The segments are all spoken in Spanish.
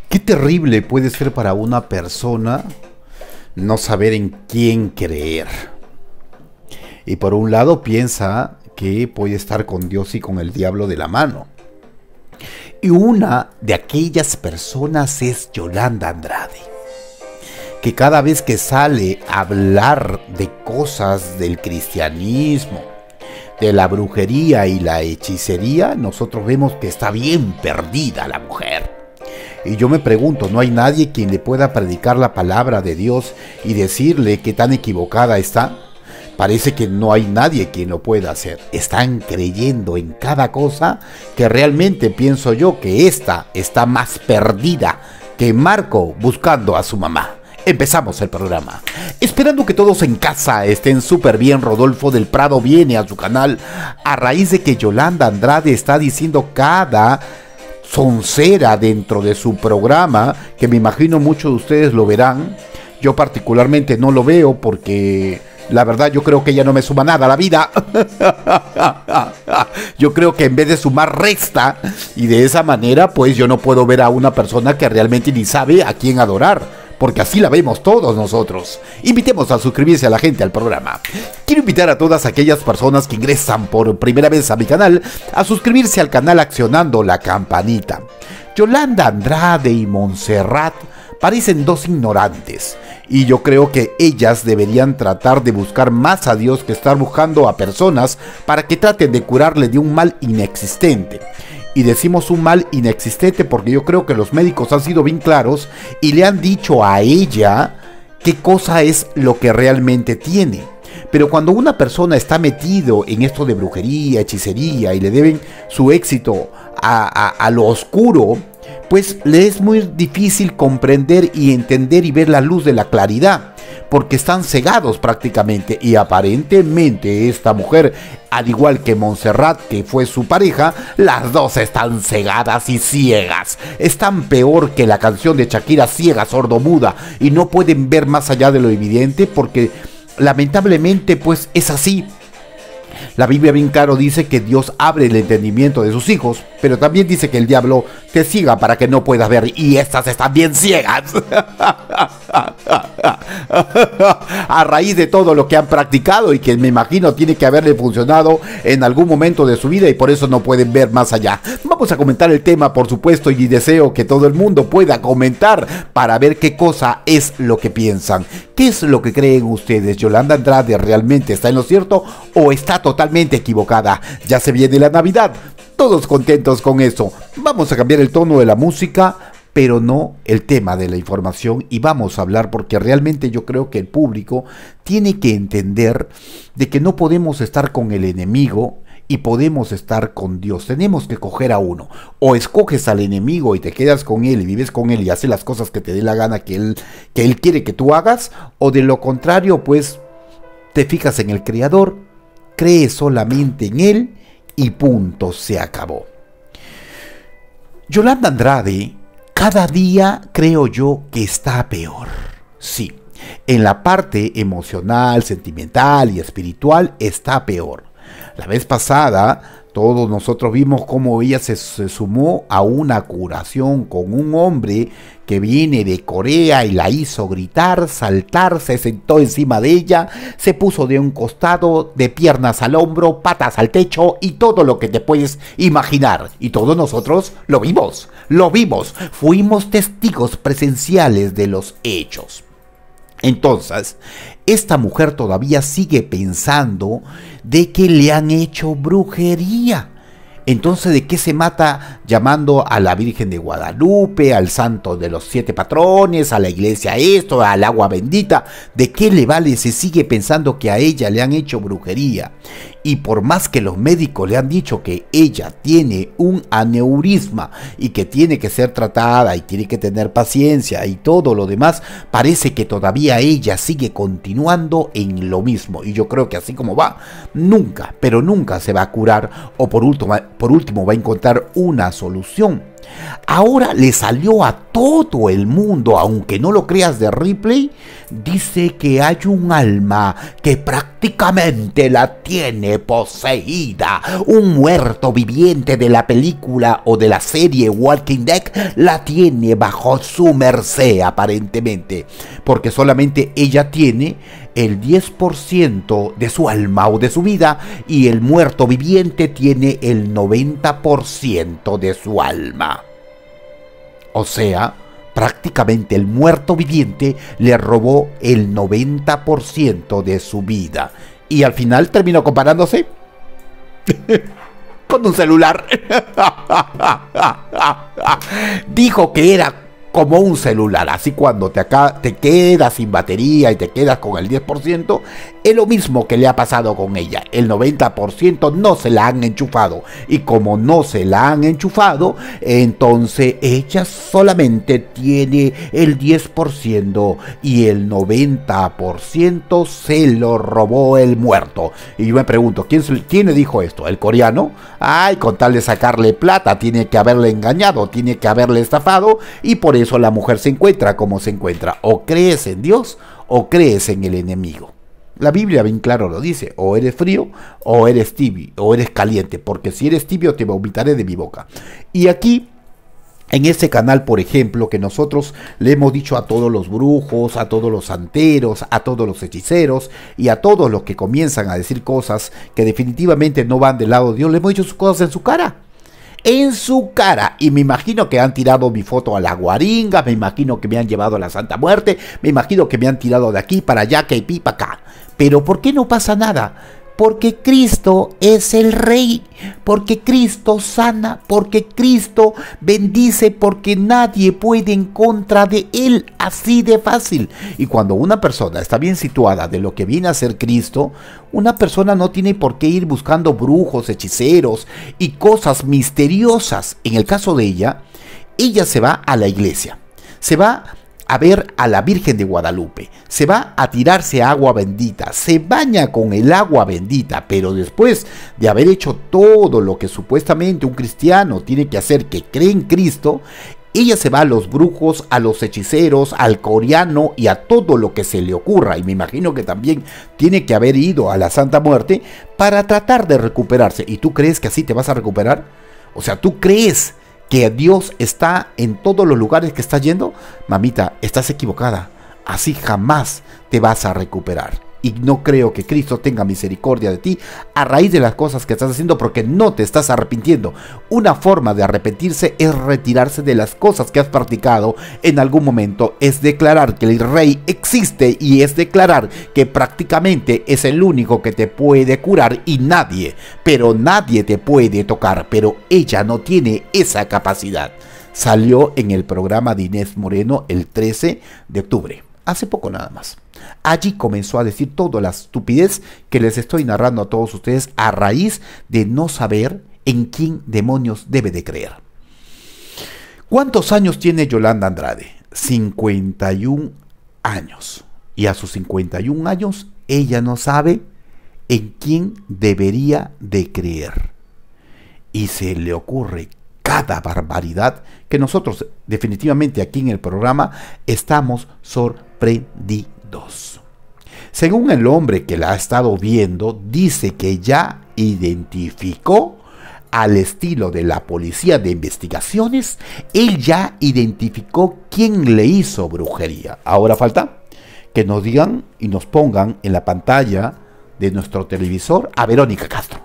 Qué terrible puede ser para una persona no saber en quién creer. Y por un lado piensa que puede estar con Dios y con el diablo de la mano. Y una de aquellas personas es Yolanda Andrade, que cada vez que sale a hablar de cosas del cristianismo, de la brujería y la hechicería, nosotros vemos que está bien perdida la mujer. Y yo me pregunto, ¿no hay nadie quien le pueda predicar la palabra de Dios y decirle que tan equivocada está? Parece que no hay nadie quien lo pueda hacer. Están creyendo en cada cosa que realmente pienso yo que esta está más perdida que Marco buscando a su mamá. Empezamos el programa. Esperando que todos en casa estén súper bien, Rodolfo del Prado viene a su canal a raíz de que Yolanda Andrade está diciendo cada soncera dentro de su programa, que me imagino muchos de ustedes lo verán. Yo particularmente no lo veo porque la verdad yo creo que ella no me suma nada a la vida. Yo creo que en vez de sumar resta, y de esa manera pues yo no puedo ver a una persona que realmente ni sabe a quién adorar, porque así la vemos todos nosotros. Invitemos a suscribirse a la gente al programa. Quiero invitar a todas aquellas personas que ingresan por primera vez a mi canal a suscribirse al canal accionando la campanita. Yolanda Andrade y Montserrat parecen dos ignorantes, y yo creo que ellas deberían tratar de buscar más a Dios que estar buscando a personas para que traten de curarle de un mal inexistente. Y decimos un mal inexistente porque yo creo que los médicos han sido bien claros y le han dicho a ella qué cosa es lo que realmente tiene. Pero cuando una persona está metido en esto de brujería, hechicería y le deben su éxito a lo oscuro, pues le es muy difícil comprender y entender y ver la luz de la claridad, porque están cegados prácticamente. Y aparentemente esta mujer, al igual que Montserrat, que fue su pareja, las dos están cegadas y ciegas. Están peor que la canción de Shakira, ciega, sordomuda, y no pueden ver más allá de lo evidente, porque lamentablemente pues es así. La Biblia bien claro dice que Dios abre el entendimiento de sus hijos, pero también dice que el diablo te ciega para que no puedas ver, y estas están bien ciegas. A raíz de todo lo que han practicado y que me imagino tiene que haberle funcionado en algún momento de su vida, y por eso no pueden ver más allá. Vamos a comentar el tema, por supuesto, y deseo que todo el mundo pueda comentar para ver qué cosa es lo que piensan. ¿Qué es lo que creen ustedes? ¿Yolanda Andrade realmente está en lo cierto o está totalmente equivocada? Ya se viene la Navidad, todos contentos con eso. Vamos a cambiar el tono de la música, pero no el tema de la información, y vamos a hablar porque realmente yo creo que el público tiene que entender de que no podemos estar con el enemigo y podemos estar con Dios. Tenemos que coger a uno. O escoges al enemigo y te quedas con él y vives con él y haces las cosas que te dé la gana que él quiere que tú hagas, o de lo contrario pues te fijas en el Creador, crees solamente en él y punto, se acabó. Yolanda Andrade cada día creo yo que está peor. Sí, en la parte emocional, sentimental y espiritual está peor. La vez pasada todos nosotros vimos cómo ella se sumó a una curación con un hombre que viene de Corea y la hizo gritar, saltar, se sentó encima de ella, se puso de un costado, de piernas al hombro, patas al techo y todo lo que te puedes imaginar. Y todos nosotros lo vimos, fuimos testigos presenciales de los hechos. Entonces, esta mujer todavía sigue pensando de que le han hecho brujería. Entonces, ¿de qué se mata llamando a la Virgen de Guadalupe, al santo de los 7 patrones, a la iglesia esto, al agua bendita? ¿De qué le vale si sigue pensando que a ella le han hecho brujería? Y por más que los médicos le han dicho que ella tiene un aneurisma y que tiene que ser tratada y tiene que tener paciencia y todo lo demás, parece que todavía ella sigue continuando en lo mismo. Y yo creo que así como va, nunca, pero nunca se va a curar, o por último va a encontrar una solución. Ahora le salió a todo el mundo, aunque no lo creas, de Ripley. Dice que hay un alma que prácticamente la tiene poseída. Un muerto viviente de la película o de la serie Walking Dead la tiene bajo su merced aparentemente, porque solamente ella tiene el 10% de su alma o de su vida y el muerto viviente tiene el 90% de su alma. O sea, prácticamente el muerto viviente le robó el 90% de su vida. Y al final terminó comparándose con un celular. Dijo que era como un celular, así cuando te quedas sin batería y te quedas con el 10%, es lo mismo que le ha pasado con ella. El 90% no se la han enchufado, y como no se la han enchufado, entonces ella solamente tiene el 10% y el 90% se lo robó el muerto. Y yo me pregunto, ¿quién le dijo esto? ¿El coreano? Ay, con tal de sacarle plata, tiene que haberle engañado, tiene que haberle estafado, y por eso la mujer se encuentra como se encuentra. O crees en Dios o crees en el enemigo. La Biblia bien claro lo dice: o eres frío o eres tibio o eres caliente, porque si eres tibio te vomitaré de mi boca. Y aquí en este canal, por ejemplo, que nosotros le hemos dicho a todos los brujos, a todos los santeros, a todos los hechiceros y a todos los que comienzan a decir cosas que definitivamente no van del lado de Dios, le hemos dicho sus cosas en su cara. En su cara. Y me imagino que han tirado mi foto a la guaringa, me imagino que me han llevado a la Santa Muerte, me imagino que me han tirado de aquí para allá, que pi para acá. Pero ¿por qué no pasa nada? Porque Cristo es el Rey, porque Cristo sana, porque Cristo bendice, porque nadie puede en contra de Él, así de fácil. Y cuando una persona está bien situada de lo que viene a ser Cristo, una persona no tiene por qué ir buscando brujos, hechiceros y cosas misteriosas. En el caso de ella se va a la iglesia, se va a ver a la Virgen de Guadalupe, se va a tirarse agua bendita, se baña con el agua bendita, pero después de haber hecho todo lo que supuestamente un cristiano tiene que hacer, que cree en Cristo, ella se va a los brujos, a los hechiceros, al coreano y a todo lo que se le ocurra. Y me imagino que también tiene que haber ido a la Santa Muerte para tratar de recuperarse. ¿Y tú crees que así te vas a recuperar? O sea, ¿tú crees que Dios está en todos los lugares que estás yendo? Mamita, estás equivocada. Así jamás te vas a recuperar. Y no creo que Cristo tenga misericordia de ti a raíz de las cosas que estás haciendo, porque no te estás arrepintiendo. Una forma de arrepentirse es retirarse de las cosas que has practicado en algún momento. Es declarar que el Rey existe y es declarar que prácticamente es el único que te puede curar y nadie, pero nadie te puede tocar. Pero ella no tiene esa capacidad. Salió en el programa de Inés Moreno el 13 de octubre. Hace poco nada más. Allí comenzó a decir toda la estupidez que les estoy narrando a todos ustedes a raíz de no saber en quién demonios debe de creer. ¿Cuántos años tiene Yolanda Andrade? 51 años. Y a sus 51 años ella no sabe en quién debería de creer. Y se le ocurre cada barbaridad que nosotros definitivamente aquí en el programa estamos sorprendidos. Según el hombre que la ha estado viendo, dice que ya identificó, al estilo de la policía de investigaciones, él ya identificó quién le hizo brujería. Ahora falta que nos digan y nos pongan en la pantalla de nuestro televisor a Verónica Castro.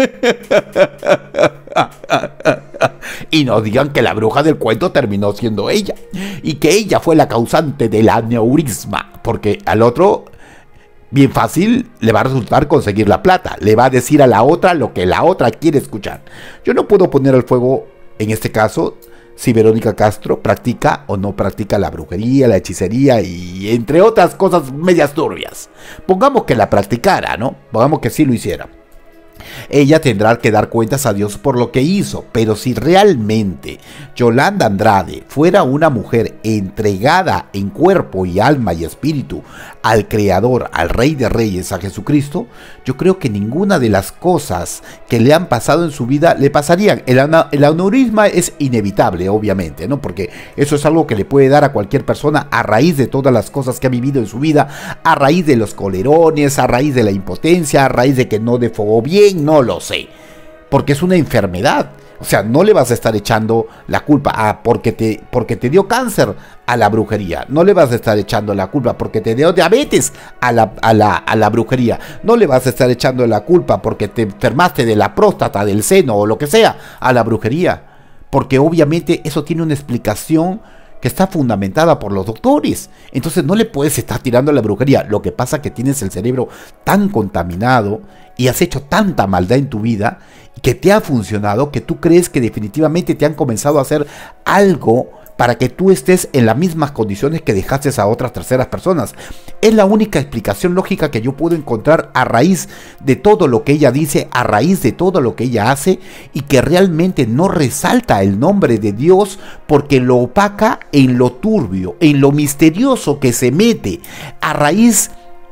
Y nos digan que la bruja del cuento terminó siendo ella y que ella fue la causante del aneurisma, porque al otro bien fácil le va a resultar conseguir la plata, le va a decir a la otra lo que la otra quiere escuchar. Yo no puedo poner al fuego en este caso si Verónica Castro practica o no practica la brujería, la hechicería y entre otras cosas medias turbias. Pongamos que la practicara, ¿no? Pongamos que sí lo hiciera. Ella tendrá que dar cuentas a Dios por lo que hizo, pero si realmente Yolanda Andrade fuera una mujer entregada en cuerpo y alma y espíritu al Creador, al Rey de Reyes, a Jesucristo, yo creo que ninguna de las cosas que le han pasado en su vida le pasarían. El aneurisma es inevitable, obviamente, ¿no? Porque eso es algo que le puede dar a cualquier persona a raíz de todas las cosas que ha vivido en su vida, a raíz de los colerones, a raíz de la impotencia, a raíz de que no defogó bien, no lo sé, porque es una enfermedad. O sea, no le vas a estar echando la culpa porque te dio cáncer a la brujería. No le vas a estar echando la culpa porque te dio diabetes a la brujería. No le vas a estar echando la culpa porque te enfermaste de la próstata, del seno o lo que sea a la brujería. Porque obviamente eso tiene una explicación que está fundamentada por los doctores. Entonces no le puedes estar tirando a la brujería. Lo que pasa es que tienes el cerebro tan contaminado y has hecho tanta maldad en tu vida que te ha funcionado, que tú crees que definitivamente te han comenzado a hacer algo para que tú estés en las mismas condiciones que dejaste a otras terceras personas. Es la única explicación lógica que yo puedo encontrar a raíz de todo lo que ella dice, a raíz de todo lo que ella hace, y que realmente no resalta el nombre de Dios porque lo opaca en lo turbio, en lo misterioso que se mete a raíz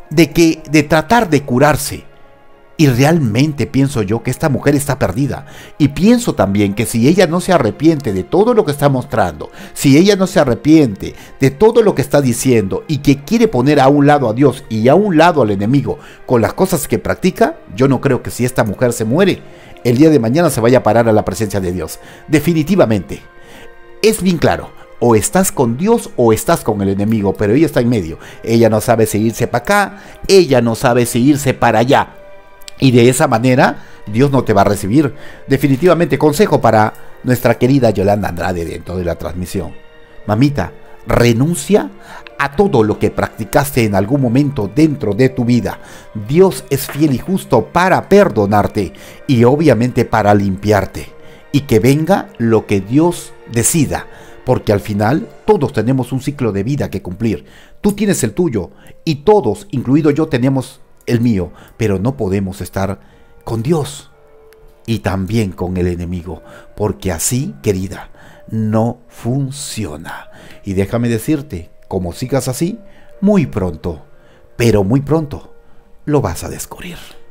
de tratar de curarse. Y realmente pienso yo que esta mujer está perdida. Y pienso también que si ella no se arrepiente de todo lo que está mostrando, si ella no se arrepiente de todo lo que está diciendo y que quiere poner a un lado a Dios y a un lado al enemigo con las cosas que practica, yo no creo que si esta mujer se muere, el día de mañana se vaya a parar a la presencia de Dios. Definitivamente. Es bien claro. O estás con Dios o estás con el enemigo, pero ella está en medio. Ella no sabe si irse para acá, ella no sabe si irse para allá. Y de esa manera Dios no te va a recibir. Definitivamente, consejo para nuestra querida Yolanda Andrade dentro de la transmisión. Mamita, renuncia a todo lo que practicaste en algún momento dentro de tu vida. Dios es fiel y justo para perdonarte y obviamente para limpiarte. Y que venga lo que Dios decida. Porque al final todos tenemos un ciclo de vida que cumplir. Tú tienes el tuyo y todos, incluido yo, tenemos el mío, pero no podemos estar con Dios y también con el enemigo, porque así, querida, no funciona. Y déjame decirte, como sigas así, muy pronto, pero muy pronto, lo vas a descubrir.